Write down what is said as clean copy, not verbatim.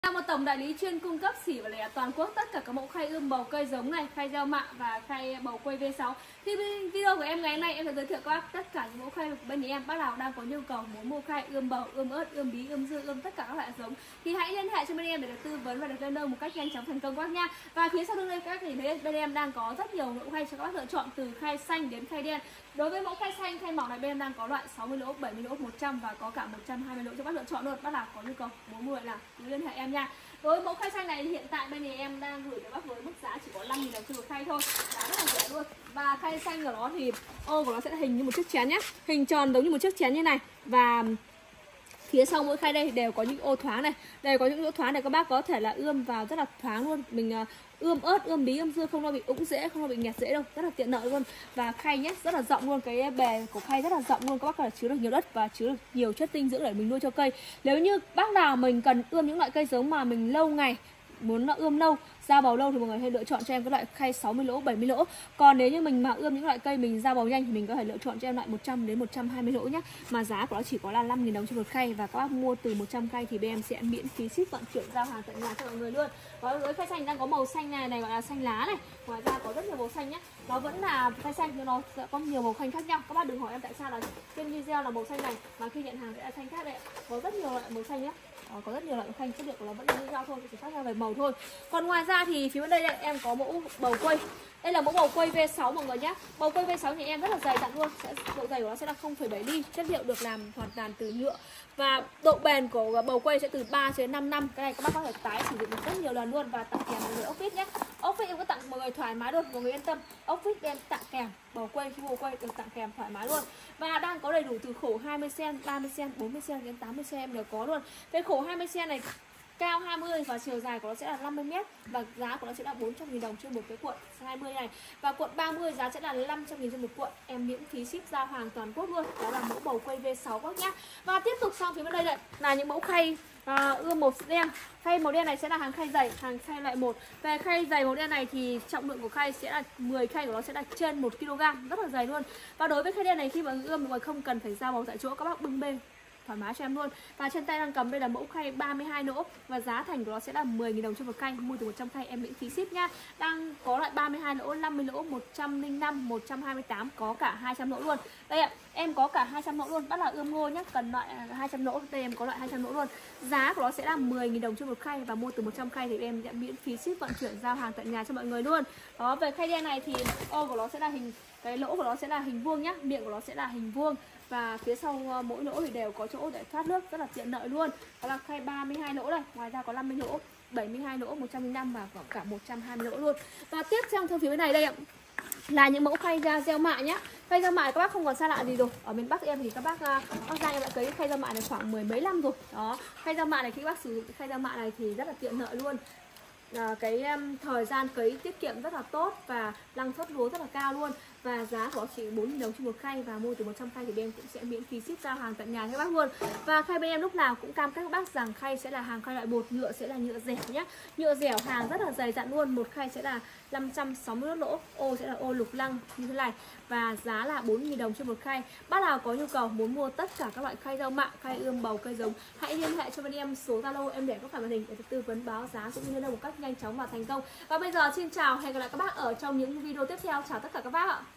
Là một tổng đại lý chuyên cung cấp xỉ và lẻ toàn quốc tất cả các mẫu khay ươm bầu cây giống này, khay gieo mạ và khay bầu quây V6. Thì video của em ngày hôm nay em sẽ giới thiệu các bác tất cả những mẫu khay bên em bác nào đang có nhu cầu muốn mua khay ươm bầu, ươm ớt, ươm bí, ươm dưa, ươm tất cả các loại giống thì hãy liên hệ cho bên em để được tư vấn và được lên đơn một cách nhanh chóng thành công các bác nha. Và phía sau đây các thì thấy bên em đang có rất nhiều mẫu khay cho các bác lựa chọn từ khay xanh đến khay đen. Đối với mẫu khay xanh, khay mỏng này bên em đang có loại 60 lỗ, 70 lỗ, 100 và có cả 120 lỗ cho bác lựa chọn luôn. Bác nào có nhu cầu muốn mua là cứ liên hệ em nha. Đối với mẫu khay xanh này hiện tại bên em đang gửi cho bác với mức giá chỉ có 5.000 đồng trên một khay thôi, giá rất là rẻ luôn. Và khay xanh của nó thì ô của nó sẽ hình như một chiếc chén nhé, hình tròn giống như một chiếc chén như này. Và phía sau mỗi khay đây đều có những ô thoáng này, đều có những lỗ thoáng để các bác có thể là ươm vào rất là thoáng luôn. Mình ươm ớt, ươm bí, ươm dưa không lo bị úng rễ, không lo bị nghẹt rễ đâu, rất là tiện lợi luôn. Và khay nhé rất là rộng luôn, cái bề của khay rất là rộng luôn, các bác có thể chứa được nhiều đất và chứa được nhiều chất dinh dưỡng để mình nuôi cho cây. Nếu như bác nào mình cần ươm những loại cây giống mà mình lâu ngày muốn nó ươm lâu, ra bầu lâu thì mọi người hãy lựa chọn cho em cái loại khay 60 lỗ, 70 lỗ. Còn nếu như mình mà ươm những loại cây mình ra bầu nhanh thì mình có thể lựa chọn cho em loại 100 đến 120 lỗ nhé. Mà giá của nó chỉ có là 5.000 đồng trên một khay, và các bác mua từ 100 khay thì bên em sẽ miễn phí ship vận chuyển giao hàng tận nhà cho mọi người luôn. Có với khay xanh đang có màu xanh này gọi là xanh lá này. Ngoài ra có rất nhiều màu xanh nhé. Nó vẫn là khay xanh nhưng nó sẽ có nhiều màu xanh khác nhau. Các bác đừng hỏi em tại sao là trên video là màu xanh này mà khi nhận hàng sẽ là xanh khác đấy. Có rất nhiều loại màu xanh nhé. Có rất nhiều loại khay, chất lượng của nó vẫn như nhau thôi, chỉ khác nhau về màu thôi. Còn ngoài ra thì phía bên đây em có mẫu bầu quây. Đây là mẫu bầu quây V6 mọi người nhé. Bầu quây V6 thì em rất là dày dặn luôn, độ dày của nó sẽ là 0,7 ly, chất liệu được làm hoàn toàn từ nhựa. Và độ bền của bầu quây sẽ từ 3 đến 5 năm. Cái này các bác có thể tái sử dụng được rất nhiều lần luôn. Và tặng kèm mọi người ốc vít nhé. Ốc vít em có tặng mọi người thoải mái luôn, mọi người yên tâm. Ốc vít em tặng kèm bầu quây, khi bầu quây được tặng kèm thoải mái luôn. Và đang có đầy đủ từ khổ 20 cm, 30 cm, 40 cm đến 80 cm đều có luôn. Cái khổ 20 cm này cao 20 và chiều dài của nó sẽ là 50 m và giá của nó sẽ là 400.000 đồng trên một cái cuộn 20 này. Và cuộn 30 giá sẽ là 500.000 trên một cuộn, em miễn phí ship giao hàng toàn quốc luôn. Đó là mẫu bầu quây V6 các nhá. Và tiếp tục sang phía bên đây là những mẫu khay ươm màu đen. Khay màu đen này sẽ là hàng khay dày, hàng khay loại 1. Về khay dày màu đen này thì trọng lượng của khay sẽ là 10 khay của nó sẽ là trên 1 kg, rất là dày luôn. Và đối với khay đen này khi mà ươm mọi người không cần phải ra bầu tại chỗ, các bác bưng bê thoải mái cho em luôn. Và trên tay đang cầm đây là mẫu khay 32 lỗ và giá thành của nó sẽ là 10.000 đồng trên một khay, mua từ 100 khay em miễn phí ship nha. Đang có loại 32 lỗ, 50 lỗ, 105, 128, có cả 200 lỗ luôn. Đây ạ, em có cả 200 lỗ luôn, bắt là ươm ngô nhá, cần loại 200 lỗ, đây em có loại 200 lỗ luôn. Giá của nó sẽ là 10.000 đồng trên một khay và mua từ 100 khay thì em sẽ miễn phí ship vận chuyển giao hàng tận nhà cho mọi người luôn. Đó, về khay đen này thì ô của nó sẽ là hình, cái lỗ của nó sẽ là hình vuông nhá, miệng của nó sẽ là hình vuông. Và phía sau mỗi lỗ thì đều có chỗ để thoát nước, rất là tiện lợi luôn. Đó là khay 32 lỗ này, ngoài ra có 50 lỗ, 72 lỗ, 105 và có cả 120 lỗ luôn. Và tiếp theo phía bên này đây ạ, là những mẫu khay gieo mạ nhá. Khay gieo mạ các bác không còn xa lạ gì rồi. Ở miền Bắc em thì các bác ra em đã cấy khay gieo mạ này khoảng 10 mấy năm rồi. Đó, khay gieo mạ này khi các bác sử dụng khay gieo mạ này thì rất là tiện lợi luôn. Cái thời gian cấy tiết kiệm rất là tốt và năng suất lúa rất là cao luôn. Và giá của nó chỉ 4.000 đồng trên một khay và mua từ 100 khay thì bên em cũng sẽ miễn phí ship giao hàng tận nhà cho các bác luôn. Và khay bên em lúc nào cũng cam kết các bác rằng khay sẽ là hàng khay loại bột, nhựa sẽ là nhựa dẻo nhé. Nhựa dẻo hàng rất là dày dặn luôn. Một khay sẽ là 560 lỗ, ô sẽ là ô lục lăng như thế này và giá là 4.000 đồng trên một khay. Bác nào có nhu cầu muốn mua tất cả các loại khay rau mạ, khay ươm bầu, cây giống, hãy liên hệ cho bên em số Zalo em để các màn hình để tư vấn báo giá cũng như là một cách nhanh chóng và thành công. Và bây giờ xin chào, hẹn gặp lại các bác ở trong những video tiếp theo. Chào tất cả các bác ạ.